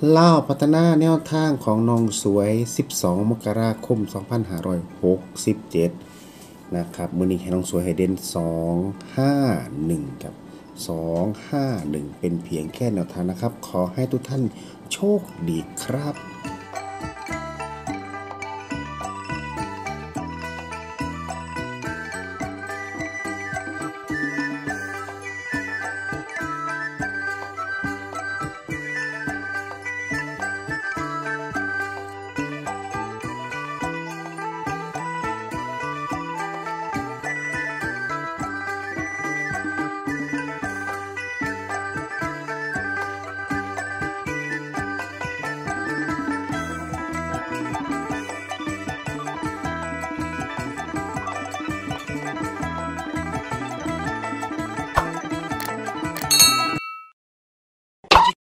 เล่าพัฒนาแนวทางของน้องสวย12มกราคม2567นะครับมื้อนี้ให้น้องสวยให้เด่น251ครับ251เป็นเพียงแค่แนวทางนะครับขอให้ทุกท่านโชคดีครับ